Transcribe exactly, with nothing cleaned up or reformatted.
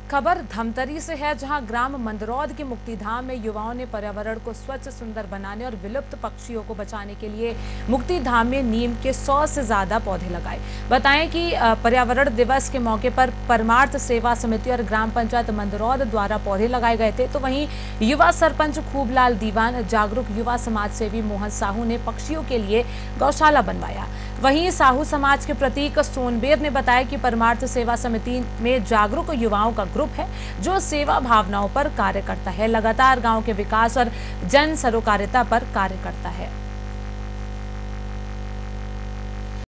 खबर धमतरी से है, जहां ग्राम मंदरौद के मुक्तिधाम में युवाओं ने पर्यावरण को स्वच्छ सुंदर बनाने और विलुप्त पक्षियों को बचाने के लिए मुक्तिधाम में नीम के सौ से ज्यादा पौधे लगाए। बताएं कि पर्यावरण दिवस के मौके पर परमार्थ सेवा समिति और ग्राम पंचायत मंदरौद द्वारा पौधे लगाए गए थे। तो वहीं युवा सरपंच खूबलाल दीवान, जागरूक युवा समाज सेवी मोहन साहू ने पक्षियों के लिए गौशाला बनवाया। वहीं साहू समाज के प्रतीक सोनबेर ने बताया कि परमार्थ सेवा समिति में जागरूक युवाओं का ग्रुप है जो सेवा भावनाओं पर कार्य करता है, लगातार गांव के विकास और जन सरोकारिता पर कार्य करता है।